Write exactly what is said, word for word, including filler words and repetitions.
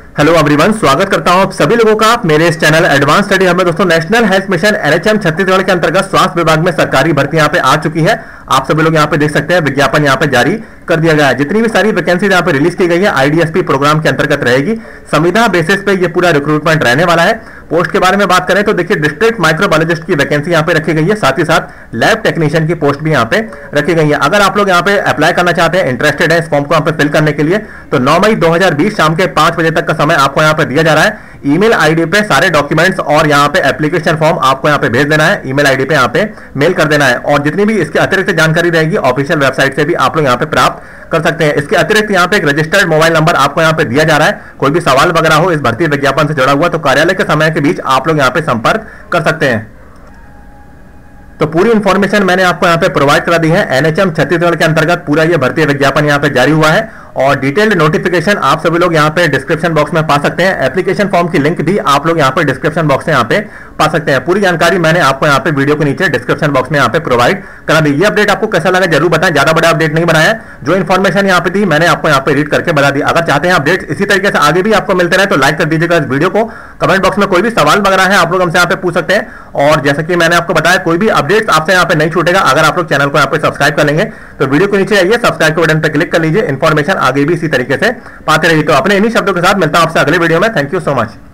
Hello everyone, स्वागत करता हूं आप सभी लोगों का आप मेरे इस चैनल एडवांस स्टडी हब में। दोस्तों, national health mission NHM Chhattisgarh के अंतर्गत स्वास्थ्य विभाग में सरकारी भर्ती यहां पे आ चुकी है। आप सभी लोग यहां पे देख सकते हैं, विज्ञापन यहां पे जारी कर दिया गया है। जितनी भी सारी वैकेंसी यहां पे रिलीज की गई है आईडीएसपी प्रोग्राम के अंतर्गत रहेगी। संविदा बेसिस पे ये पूरा रिक्रूटमेंट रहने वाला है। पोस्ट के बारे में बात करें तो देखिए, डिस्ट्रिक्ट माइक्रोबायोलॉजिस्ट की वैकेंसी यहां पे रखी गई है, साथ ही साथ लैब टेक्नीशियन की पोस्ट भी यहां पे रखी गई है। अगर आप लोग यहां पे अप्लाई करना चाहते हैं, इंटरेस्टेड है इस फॉर्म को यहां पे फिल करने के लिए, तो नौ मई दो हज़ार बीस शाम के पांच बजे तक का समय आपको यहां पे दिया जा रहा है। ईमेल आईडी पे सारे डॉक्यूमेंट्स और यहां पे एप्लीकेशन फॉर्म आपको यहां पे भेज देना है। ईमेल आईडी पे यहां पे मेल कर देना है, और जितनी भी इसके अतिरिक्त जानकारी रहेगी ऑफिशियल वेबसाइट से भी आप लोग यहां पे प्राप्त कर सकते हैं। इसके अतिरिक्त यहां पे एक रजिस्टर्ड मोबाइल नंबर आपको यहां पे दिया जा रहा है। कोई भी सवाल वगैरह हो इस भर्ती विज्ञापन से जुड़ा हुआ तो कार्यालय के समय के बीच आप लोग यहां पे संपर्क कर सकते हैं। तो पूरी इंफॉर्मेशन मैंने आपको यहां पे प्रोवाइड करा दी है। एनएचएम छत्तीसगढ़ के अंतर्गत पूरा ये भर्ती विज्ञापन यहां पे जारी हुआ है, और डिटेल्ड नोटिफिकेशन आप सभी लोग यहां पे डिस्क्रिप्शन बॉक्स में पा सकते हैं। एप्लीकेशन फॉर्म की लिंक भी आप लोग यहां पे डिस्क्रिप्शन बॉक्स में यहां पे पा सकते हैं। पूरी जानकारी मैंने आपको यहां पे वीडियो के नीचे डिस्क्रिप्शन बॉक्स में यहां पे प्रोवाइड करा दी। ये अपडेट आपको कैसा लगा जरूर बताएं। ज्यादा बड़ा अपडेट नहीं बनाया, जो इन्फॉर्मेशन यहां पे थी मैंने आपको यहां पे रीड करके बता दी। अगर चाहते हैं अपडेट इसी तरीके से आगे भी आपको मिलते रहे तो लाइक कर दीजिएगा इस वीडियो को। कमेंट बॉक्स में कोई भी सवाल वगैरह है आप लोग हमसे यहां पे पूछ सकते हैं, और जैसा कि मैंने आपको बताया कोई भी अपडेट आपसे यहां पे नहीं छूटेगा अगर आप लोग चैनल को यहां पे सब्सक्राइब कर लेंगे। तो वीडियो के नीचे आइए, सब्सक्राइब के बटन पर क्लिक कर लीजिए। इन्फॉर्मेशन आगे भी इसी तरीके से पाते रहिए। तो अपने इन्हीं शब्दों के साथ मिलता हूं आपसे अगले वीडियो में। Thank you so much.